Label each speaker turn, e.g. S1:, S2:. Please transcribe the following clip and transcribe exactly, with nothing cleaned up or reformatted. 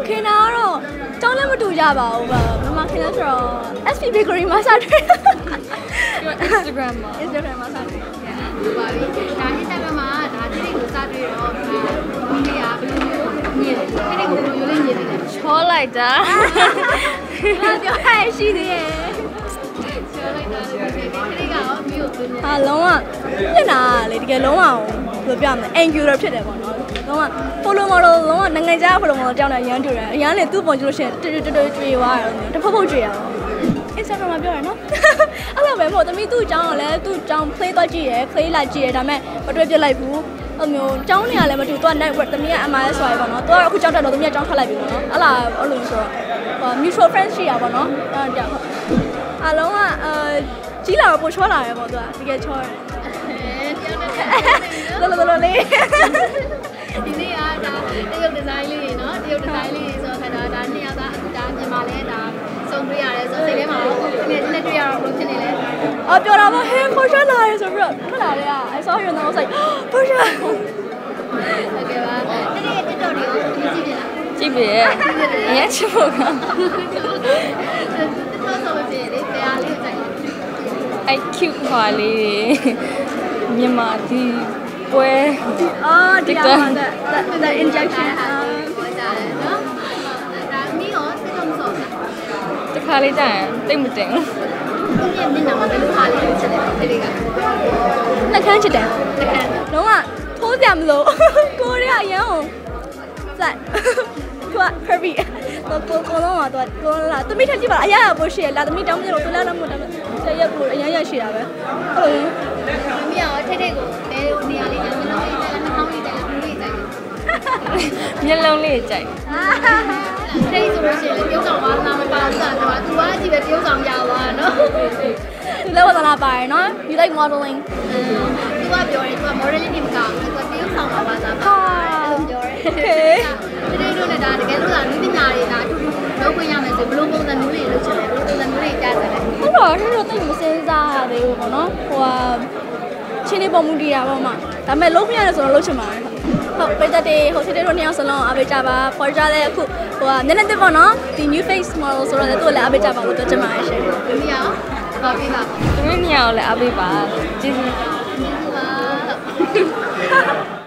S1: ခင်တာကတော့တောင်းလည်းမတူကြပါဘူးဗျမမခင်လဲဆိုတော့ S P Bakery မှာစတွေ့
S2: Instagram မှာ
S1: Instagram မှာစတွေ့
S3: ဟုတ်ပါပြီဒါ Instagram မှာဒါတိတိကိုစတွေ့တော့ဒီကဘယ်လိုမျိုးညင်တိတိကိုဘယ်လိုလေးညင်နေလဲ
S2: ချောလိုက်တာ
S1: ပြောရရှိသေးရဲ့
S3: ပြောလိုက်တာတိတိကရောမျိုးကိုညင်
S1: ဟာလုံးဝညင်တာလေတကယ်လုံးဝဘယ်လိုပြောမလဲ angular ဖြစ်တယ်ပေါ့နော်လုံးဝ follow model လုံးဝနိုင်ငံခြား follow model တောင်းတယ်အရန်တူတယ်အရန်လေသူ့ပုံကြည့်လို့ရှိရင်တူတူတူကျွေသွားတယ်တဖက်ဖုတ်ကျွေရအောင် Instagram မှာပြောရနော်အဲ့လိုပဲမဟုတ်သမီးသူ့အကြောင်းကလည်းသူ့အကြောင်း play သွားကြည့်ရယ် play လာကြည့်ရယ်ဒါပေမဲ့မတွေ့ပြလိုက်ဘူးအဲ့မျိုးအကြောင်းတွေကလည်းမတူသူက network သမီးက M I S ဆိုရယ်ပေါ့နော်သူကအခုကြောက်တက်တော့သမီးကအကြောင်းထွက်လိုက်ပြီပေါ့နော်အဲ့လားအဲ့လိုဆိုတော့ mutual friends ရှိရပါတော့အဲ့ကြောက်အလုံးကအဲကြီးလာတော့ပိုချောလာရယ်ပေါ့သူကတကယ်ချောတယ်လောလောလောလေး
S3: ဒီနေ့ကဒါတရုတ်ဒီဇိုင်းလေးเนาะတရုတ်ဒီဇိုင်းလေးဆိုတော့ဒါဒါနှစ်ယောက်ကအခုဒါမြန်မာလဲဒါစုံတွေ့ရတယ်ဆိုတော့စိတ်ထဲမှာငယ်ချင်းနဲ့တွေ့ရတော့ဘယ်လိုဖြစ်နေလဲ
S1: အော်ပြောတာပေါ့ဟဲပိုချောလာရယ်ဆိုပြီးတော့ထွက်လာတယ်က I saw you and I was like ပိုချော
S3: ဟုတ်ကဲ့ပါတတိယ TikTok တွေကိုကြည့်ကြည့်လား
S2: ကြည့်ပြီရဲ့အရင်ချဖို့က
S3: TikTok ဆိုလို့ရှိရင်လေတရားလေးကိုကြိုက်တယ်
S2: အဲ့ cute ခွာလေးမြန်မာဒီပွဲ
S1: အော်ဒီအမှန်တဲ့ the injection
S3: ပေါ်ကြတယ်เนาะဒါမီးရော TikTok မဆော့ဘူး
S2: တခါလေးကြာရင်တိတ်မတင်ဘူး
S3: ဒီနေ့မျက်နှာမှာဘယ်လိုဟာလေးဖြစ်လဲဒီလေးက
S1: နှက်ခမ်းချစ်တယ်
S3: တကယ်
S1: လုံးဝထိုးကြမလို့ကိုရီးယားအရန်ကိုစက်သူက Kirby တော့ကိုကိုလုံးကတော့ကိုလာတမိထကြည့်ပါအရာပိုရှိရလာတမိတောင်းပြလို့သူလာလည်းမဟုတ်တယ်ဆက်ရက်ပိုအရန်ရရှိတာပဲဟုတ်
S3: မီးရောထိတ်ထိတ်ကိုဘယ်လိုနေရာလေးလဲနှလုံးလေးတက်လားနှာခေါင်းလေးတက်လားဘူးလေးတက်လား
S2: မျက်လုံးလေးကြိုက်
S3: ထိတ်ဆိုလို့ရှိရင်ပြုံးဆောင်ပါလားမပါဘူးလားတော့သူကကြည့်ပဲပြုံးဆောင်ရသွားနော်
S1: သူလည်းဝသနာပါတယ်နော် you like modeling
S3: သူကပြောတယ်သူက modeling မကောင်းဘူးသူကပြုံးဆောင်ပါပါသားပါအဲ့လိုပြောတယ်ဒီလိုနဲ့ဒါတကယ်လို့လားလူပညာတွေဒါအတူတူလုပ်ခွင့်ရမယ်ဆိုဘယ်လိုပုံစံမျိုးတွေလုပ်ချင်လဲဘယ်လိုပုံစံမျိုးတွေကြားတယ်လဲ
S1: ဟုတ်တော့သူတို့တိတ်မစင်းစားရသေးဘူးပေါ့နော်ဟိုဟာချင်းလေးပုံမှုတရားပေါ့မှာဒါပေမဲ့လုံးပြရတယ်ဆိုတော့လုံးချင်ပါတယ်ဟုတ်ပိတ်သက်တွေဟိုစစ်တွေတို့နှစ်ယောက်စလုံးအားပေးကြပါပေါ်ကြလဲအခုဟိုဟာနည်းနည်းတစ်ပေါ့နော်ဒီ new face model ဆိုတော့လည်းသူ့လည်းအားပေးကြပါလို့ပြောချင်ပါတယ်ရှင်
S3: မီးရောဘာပေးပါ
S2: သူတို့ညောင်လည်းအပေးပါကျေးဇူး
S3: ပါ